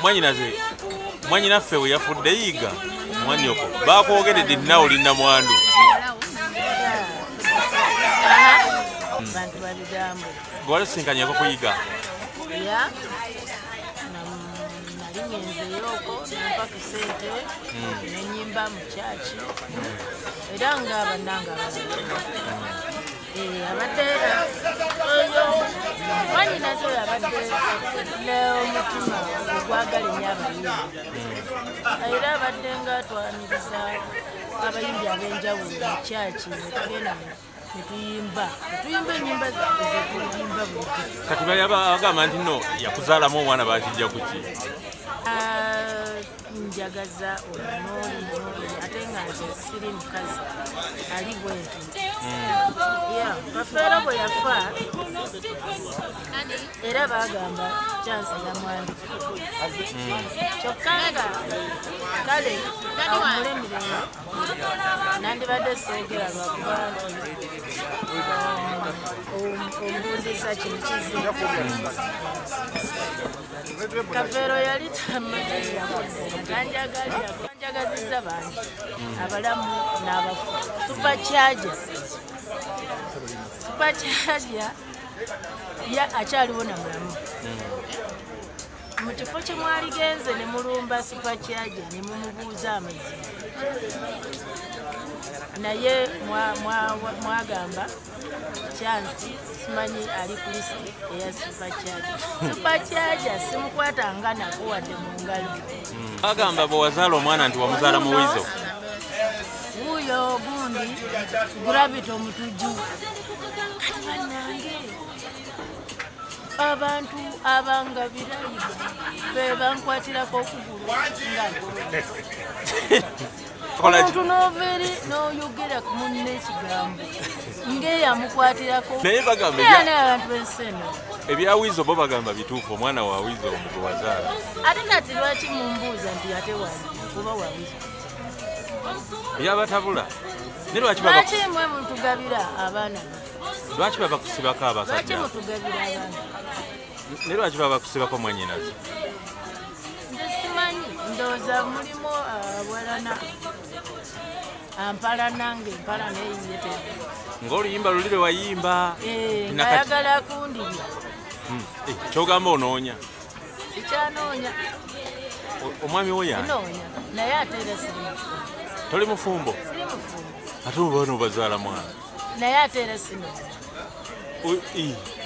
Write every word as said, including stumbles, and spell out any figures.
mwanyinaze mwanyinaffe we yafudde yiga mwanyoko bakwogeredde nti nawe oli nnamwandu. Bantu baligambo. Gwali sinkanyako kuyiga? Ya. Nali ngenzeyo okwo nampa ku ssente nenyimba mu kyaki era nga bannanga abalala. Eh, abadde oyo mwanyinaze oyo abadde n'omutima ogwagala ennyo abayimbi era abadde nga atwaniriza abayimbi ab'enjawulo mu kyaki netugenda netuyimba netuyimba ennyimba zetuyimba bulijjo. Kati bagamba nti nno yakuzaalamu omwana bakijja kuki? Njagaza onooli nooli ate nga nze siri mukazi ali bwentu. Kafeero bwe yafa era bagamba Chance Namwandu kyokka nga kale mulemiremu nandibadde seegera lwakuba nti ombuuziza kino kizi. Kafeero yali tanjagazizza bangi abalamu n'abafu. Supercharger Supercharger ya akyaliwo na mulamu. Mu kifo kye mwaligenze ne mulumba Supercharger ne mumubuuza amazima naye mwagamba Chance simanyi ali ku lisiti eya Supercharger. Supercharger simukwatanga nako wadde mu ngalo. Bagamba bwe wazaala omwana nti wamuzaala mu wizo. Wuuyo gundi Gravity omutujju. Kati bannange abantu abangabira be bankwatirako okugulu nga omuntu n'oveeri n'oyogera ku munne ekigambo ng'eyamukwatirako naye bagamba abantu b'ensi eno ebya wizo bo bagamba bituufu omwana wa wizo gwe wazaala. Ate kati lwaki mumbuuza nti ate wali kuba wa wizo byabatabula ne lwaki mwe mutugabira abaana lwaki baba kusibako lwaki abasajja mutugabira abaana ne lwaki baba kusibako mwanyinaze? nze simanyi ndowooza mulimu abawalana ampala nange empala neyiyete ng'oluyimba luli lwe wayimba ngayagala kundibya. Kyogamba onoonya? Sikyanoonya. Omwami wo yani? Noonya naye ate era siri mufumbo. Toli mufumbo? Siri mufumbo. Ate oba n'obazaala mwana? Naye ate era sinoonya.